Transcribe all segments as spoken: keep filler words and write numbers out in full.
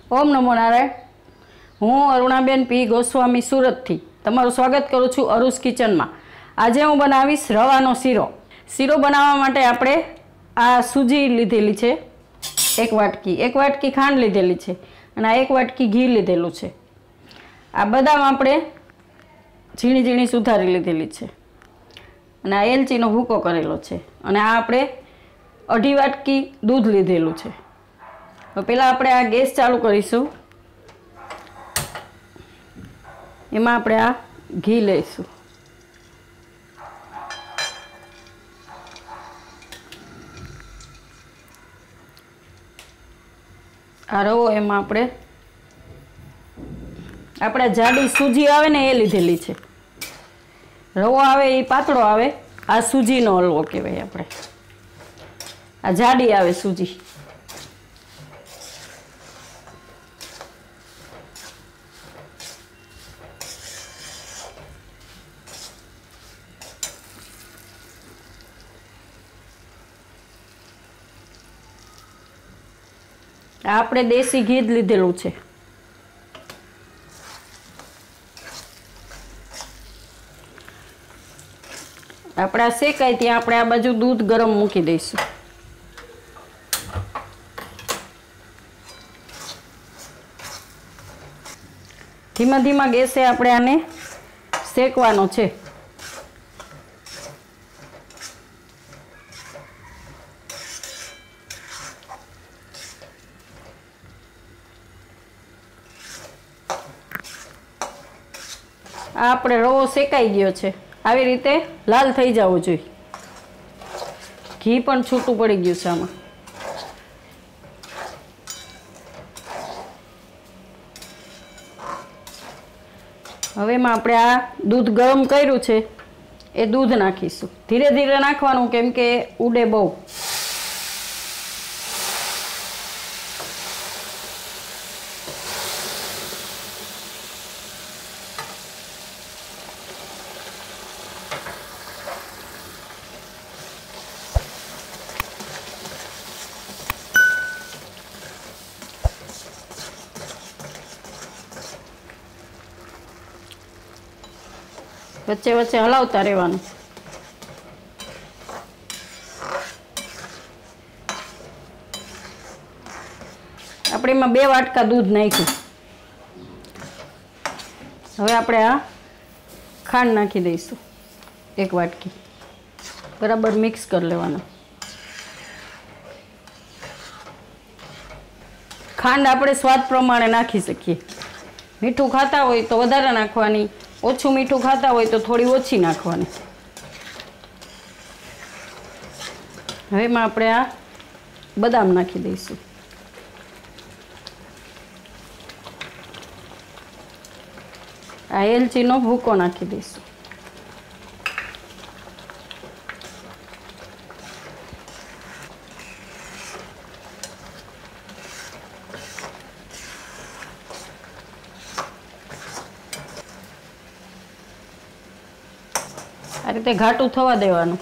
ओम नमो नारायण। हूँ अरुणाबेन पी गोस्वामी सूरत थी तमारुं स्वागत करूँ छूँ अरुस किचन में। आज हूँ बनावीश रवानो सीरो। सीरो बनावा माटे आपणे आ सूजी लीधेली छे एक वाटकी, एक वाटकी खांड लीधेली छे अने आ एक वाटकी घी लीधेलुं छे। आ बदाम आपणे झीणी झीणी सुधारी लीधेली छे अने आ एलचीनो भूको करेलो छे अने आ आपणे अढ़ी वाटकी दूध लीधेलुं छे। तो पहला आपणे आ गैस चालू करीशुं। एमां आपणे आ घी लईशुं। आ रवो एमां आपणे आपणे जाडी सूजी आवे ने ए लीधेली छे। रवो आवे ए पातळो आवे, आ सूजीनो हलवो कहेवाय। आपणे आ जाडी आवे सूजी। आपणे देसी घी ज लीधेलुं छे। आपणे आ शेकाय त्यां आपणे आ बाजू दूध गरम मूकी दईशुं। धीमा धीमा गैसे आपणे आने शेकवानो छे। आपणे रवो शेकाई गयो छे। આવી રીતે લાલ થઈ જવો જોઈએ। ઘી પણ છૂટું પડી ગયું છે આમાં। હવે એમાં આપણે આ દૂધ ગરમ કર્યું છે એ દૂધ નાખીશું। ધીરે ધીરે નાખવાનું કેમ કે ઉડે બહુ। वच्चे वच्चे हलावता रहेवानुं। आपणे एमां बे वाटका दूध नाख्युं। हवे आपणे आ खांड नाखी दईशुं एक वाटकी। बराबर मिक्स कर लेवानुं। खांड आपणे स्वाद प्रमाणे नाखी शकीए। मीठुं खाता होय तो वधारे नाखवानी, ओछું મીઠું ખાતા હોય તો થોડી ઓછી નાખવાની। હવે એમાં આપણે આ બદામ નાખી દઈશું। આ એલચીનો ભૂકો નાખી દઈશું। आ रीते घाटू थवा देवानुं।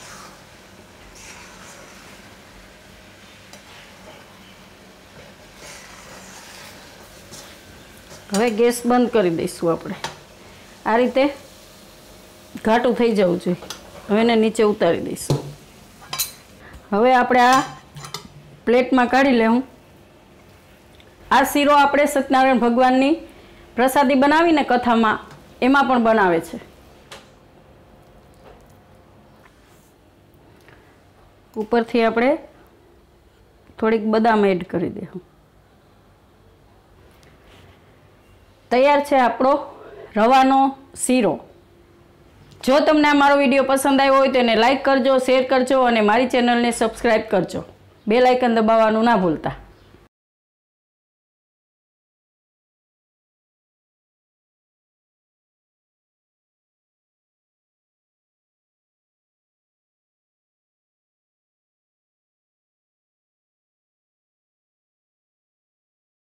हवे गैस बंद करी दईशुं। आपणे आ रीते घाटू थई जवुं जोईए। हवे एने नीचे उतारी दईशुं। हवे आपणे आ प्लेटमां काढी लेवुं। आ सीरो आपणे सत्यनारायण भगवाननी प्रसादी बनावीने कथामां एमां पण बनावे छे। उपरथी आपणे थोड़ीक बदाम एड करी देवुं। तैयार छे आपणो रवानो सीरो। जो तमने आ मारो विडियो पसंद आव्यो होय तो एने लाइक करजो, शेर करजो अने मारी चेनल ने सब्सक्राइब करजो। बेल आइकन दबाववानुं ना भूलता।